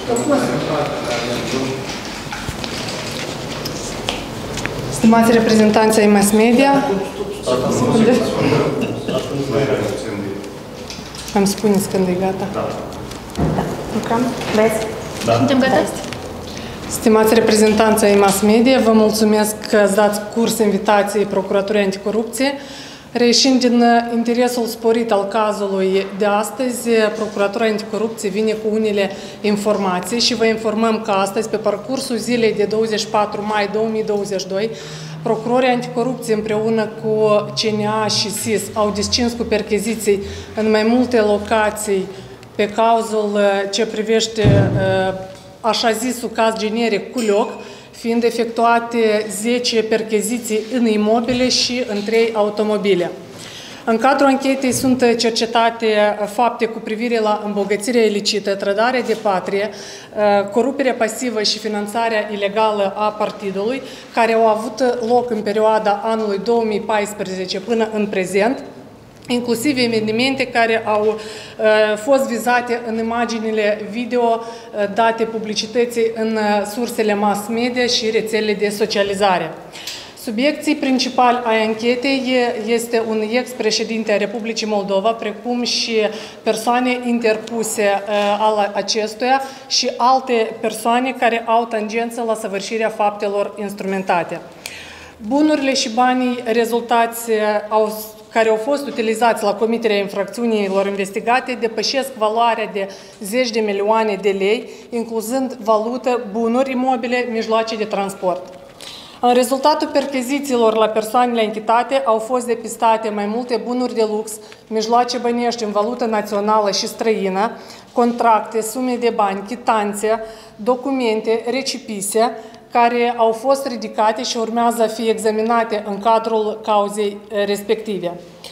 Stimați reprezentanți ai mass media, îmi spuneți când e gata. Da. Lucrăm? Vezi? Da. Suntem gata? Stimați reprezentanți ai mass media, vă mulțumesc că ați dat curs invitației Procuraturii Anticorupție. Reieșind din interesul sporit al cazului de astăzi, Procuratura Anticorupție vine cu unele informații și vă informăm că astăzi, pe parcursul zilei de 24 mai 2022, Procurorii Anticorupție împreună cu CNA și SIS au descins cu percheziții în mai multe locații pe cazul ce privește așa zisul caz generic Culioc, fiind efectuate 10 percheziții în imobile și în 3 automobile. În cadrul anchetei sunt cercetate fapte cu privire la îmbogățirea ilicită, trădarea de patrie, coruperea pasivă și finanțarea ilegală a partidului, care au avut loc în perioada anului 2014 până în prezent, inclusiv evenimente care au fost vizate în imaginile video date publicității în sursele mass media și rețelele de socializare. Subiecții principali ai anchetei este un ex-președinte a Republicii Moldova, precum și persoane interpuse al acestuia și alte persoane care au tangență la săvârșirea faptelor instrumentate. Bunurile și banii rezultați care au fost utilizați la comiterea infracțiunilor investigate depășesc valoarea de 10 de milioane de lei, incluzând valută, bunuri imobile, mijloace de transport. În rezultatul perchezițiilor la persoanele anchetate au fost depistate mai multe bunuri de lux, mijloace bănești în valută națională și străină, contracte, sume de bani, chitanțe, documente, recipise, care au fost ridicate și urmează a fi examinate în cadrul cauzei respective.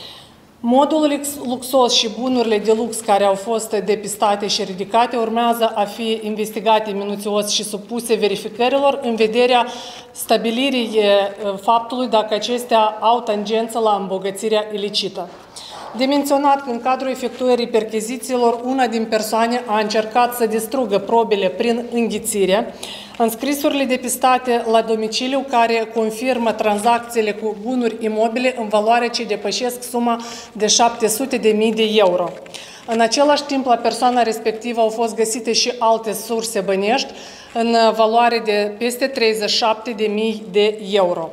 Modul luxos și bunurile de lux care au fost depistate și ridicate urmează a fi investigate minuțios și supuse verificărilor în vederea stabilirii faptului dacă acestea au tangență la îmbogățirea ilicită. De menționat că în cadrul efectuării perchezițiilor, una din persoane a încercat să distrugă probele prin înghițire, în scrisurile depistate la domiciliu care confirmă tranzacțiile cu bunuri imobile în valoare ce depășesc suma de 700.000 de euro. În același timp, la persoana respectivă au fost găsite și alte surse bănești în valoare de peste 37.000 de euro.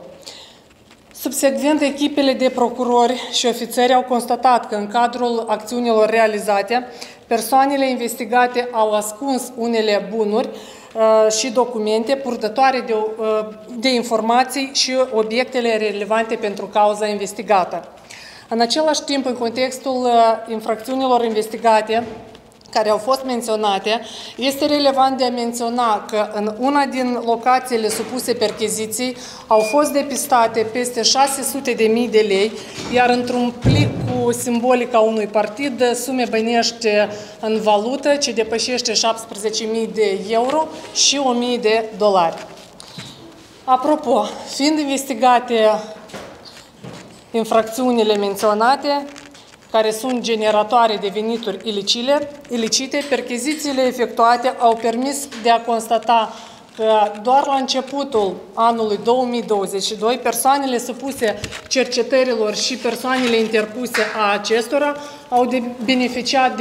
Subsecvent, echipele de procurori și ofițeri au constatat că în cadrul acțiunilor realizate, persoanele investigate au ascuns unele bunuri și documente purtătoare de informații și obiectele relevante pentru cauza investigată. În același timp, în contextul infracțiunilor investigate, care au fost menționate, este relevant de a menționa că în una din locațiile supuse percheziții au fost depistate peste 600.000 de lei, iar într-un plic cu simbolica unui partid, sume bănești în valută ce depășește 17.000 de euro și 1.000 de dolari. Apropo, fiind investigate infracțiunile menționate, care sunt generatoare de venituri ilicite, perchezițiile efectuate au permis de a constata că doar la începutul anului 2022, persoanele supuse cercetărilor și persoanele interpuse a acestora au beneficiat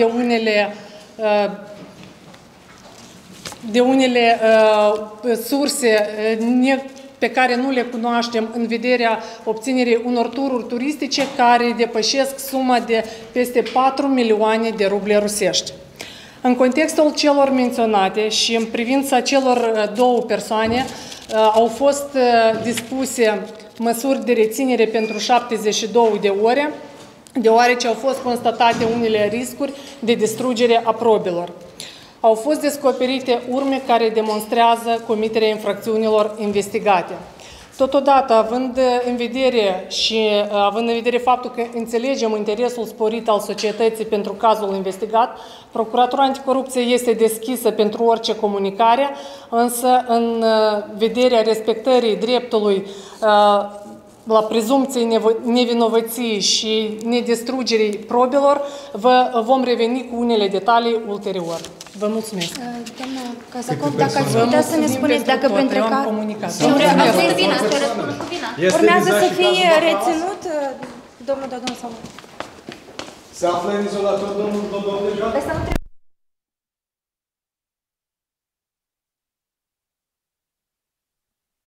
de unele surse pe care nu le cunoaștem în vederea obținerii unor tururi turistice care depășesc suma de peste 4 milioane de ruble rusești. În contextul celor menționate și în privința celor două persoane au fost dispuse măsuri de reținere pentru 72 de ore, deoarece au fost constatate unele riscuri de distrugere a probelor. Au fost descoperite urme care demonstrează comiterea infracțiunilor investigate. Totodată, având în vedere faptul că înțelegem interesul sporit al societății pentru cazul investigat, Procuratura Anticorupție este deschisă pentru orice comunicare, însă în vederea respectării dreptului la prezumției nevinovăției și nedistrugerii probelor, vom reveni cu unele detalii ulterior. Vă mulțumesc. Doamna Casacov, dacă ați putea să ne spuneți dacă printre eu am care... comunicat. Asta e bine, asta răspund cu vina. Urmează să fie reținut domnul Dodon sau... Se află în izolator domnul Dodon deja?